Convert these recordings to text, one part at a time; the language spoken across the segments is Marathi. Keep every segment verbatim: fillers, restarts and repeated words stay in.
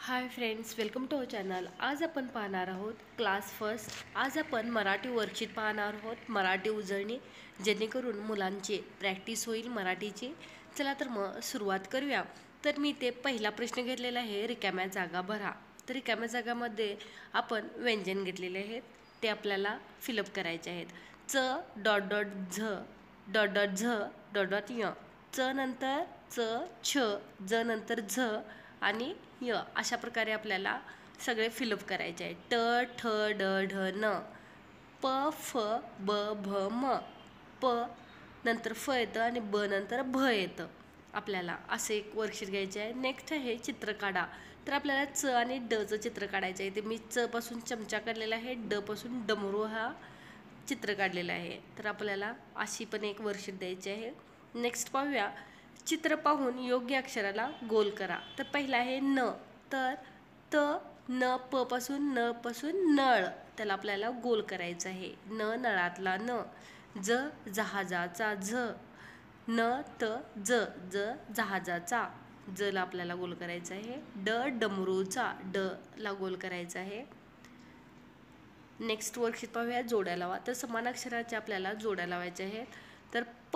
High friends, welcome to our channel. आज आपण पाहणार आहोत क्लास फर्स्ट. आज आपण मराठी वर्कशीट पाहणार आहोत, मराठी उजळणी, जेणेकरून मुलांची प्रॅक्टिस होईल मराठीची. चला तर मग सुरुवात करूया. तर मी ते पहिला प्रश्न घेतलेला आहे, रिकाम्या जागा भरा. तर रिकाम्या जागामध्ये आपण व्यंजन घेतलेले आहेत, ते आपल्याला फिलअप करायचे आहेत. च डॉट डॉट झ डॉट डॉट झ डॉट डॉट य. च नंतर च, छ, ज नंतर झ आणि य. अशा प्रकारे आपल्याला सगळे फिलअप करायचे आहे. ट ठ ड ढ न, प फ ब भ म, प नंतर फ येतं आणि ब नंतर भ येतं. आपल्याला असे एक वर्कशीट घ्यायचे आहे. नेक्स्ट आहे चित्र काढा. तर आपल्याला च आणि डचं चित्र काढायचं आहे. ते मी च पासून चमचा काढलेला आहे, ड पासून डमरू हा चित्र काढलेला आहे. तर आपल्याला अशी पण एक वर्कशीट द्यायची आहे. नेक्स्ट पाहूया. चित्र पाहून योग्य अक्षराला गोल करा. तर पहिला आहे न. तर त न प पासून न पासून नळ, त्याला आपल्याला गोल करायचं आहे. न नळातला न. ज जहाजाचा झ. न त ज ज जहाजाचा, ज ला आपल्याला गोल करायचं आहे. ड डमरूचा, ड ला गोल करायचा आहे. नेक्स्ट वर्कशीट पाहूया जोड्या लावा. तर समान अक्षराचे आपल्याला जोड्या लावायच्या आहेत. तर प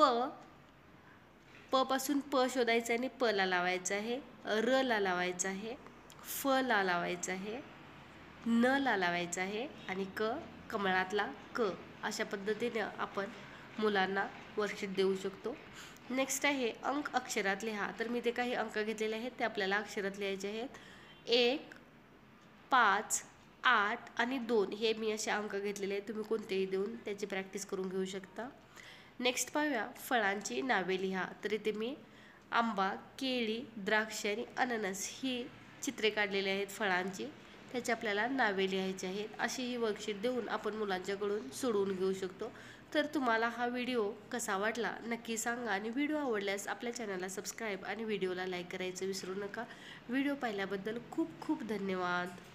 प पासून प शोधायचं आणि प ला लावायचं आहे. र ला लावायचं आहे, फ ला लावायचं आहे, न ला लावायचं आहे आणि क कमळातला क. अशा पद्धतीने आपण मुलांना वर्कशीट देऊ शकतो. नेक्स्ट आहे अंक अक्षरात लिहा. तर मी ते काही अंक घेतलेले आहेत, ते आपल्याला अक्षरात लिहायचे आहेत. एक, पाच, आठ आणि दोन हे मी असे अंक घेतलेले आहेत. तुम्ही कोणतेही देऊन त्याची प्रॅक्टिस करून घेऊ शकता. नेक्स्ट पाहूया फळांची नावे लिहा. तर इथे मी आंबा, केळी, द्राक्ष आणि अननस ही चित्रे काढलेली आहेत फळांची. त्याची आपल्याला नावे लिहायची आहेत. अशी ही वर्कशीट देऊन आपण मुलांच्याकडून सोडवून घेऊ शकतो. तर तुम्हाला हा व्हिडिओ कसा वाटला नक्की सांगा आणि व्हिडिओ आवडल्यास आपल्या चॅनलला सबस्क्राईब आणि व्हिडिओला लाईक करायचं विसरू नका. व्हिडिओ पाहिल्याबद्दल खूप खूप धन्यवाद.